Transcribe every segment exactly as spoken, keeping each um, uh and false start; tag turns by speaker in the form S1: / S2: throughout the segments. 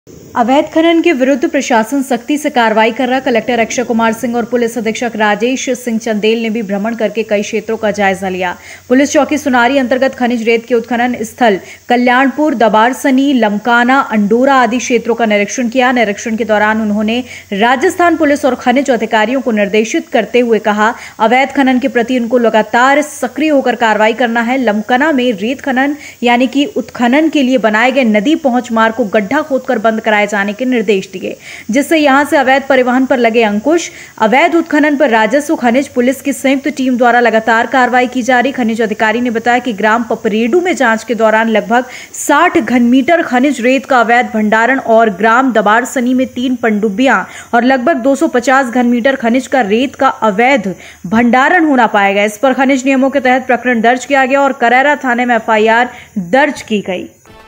S1: अवैध खनन के विरुद्ध प्रशासन सख्ती से कार्रवाई कर रहा। कलेक्टर अक्षय कुमार सिंह और पुलिस अधीक्षक राजेश सिंह चंदेल ने भी भ्रमण करके कई क्षेत्रों का जायजा लिया। पुलिस चौकी सुनारी अंतर्गत खनिज रेत के उत्खनन स्थल कल्याणपुर, दबारसनी, लमकाना, अंडोरा आदि क्षेत्रों का निरीक्षण किया। निरीक्षण के दौरान उन्होंने राजस्थान पुलिस और खनिज अधिकारियों को निर्देशित करते हुए कहा, अवैध खनन के प्रति उनको लगातार सक्रिय होकर कार्रवाई करना है। लमकाना में रेत खनन यानी कि उत्खनन के लिए बनाए गए नदी पहुंच मार्ग को गड्ढा खोदकर बंद कराए जाने के निर्देश दिए, जिससे यहां से अवैध परिवहन पर लगे अंकुश। अवैध उत्खनन पर राजस्व खनिज पुलिस की संयुक्त टीम द्वारा लगातार कार्रवाई की जा रही। खनिज अधिकारी ने बताया कि ग्राम पपरेडू में जांच के दौरान लगभग साठ घन मीटर खनिज रेत का अवैध भंडारण और ग्राम दबारसनी में तीन पनडुब्बियां और लगभग दो सौ पचास घन मीटर खनिज का रेत का अवैध भंडारण होना पाया गया। इस पर खनिज नियमों के तहत प्रकरण दर्ज किया गया और करैरा थाने में एफ आई आर दर्ज की गई।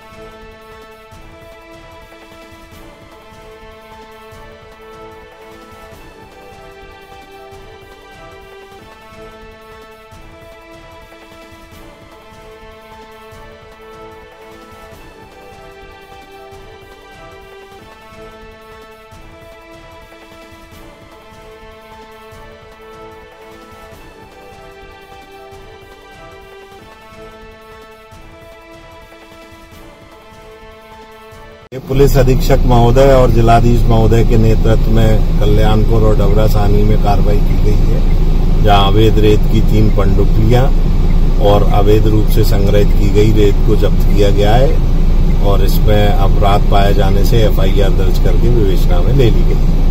S2: पुलिस अधीक्षक महोदय और जिलाधीश महोदय के नेतृत्व में कल्याणपुर और डबरासानी में कार्रवाई की गई है, जहां अवैध रेत की तीन पनडुब्बियां और अवैध रूप से संग्रहित की गई रेत को जब्त किया गया है और इसमें अपराध पाए जाने से एफ आई आर दर्ज करके विवेचना में ले ली गई।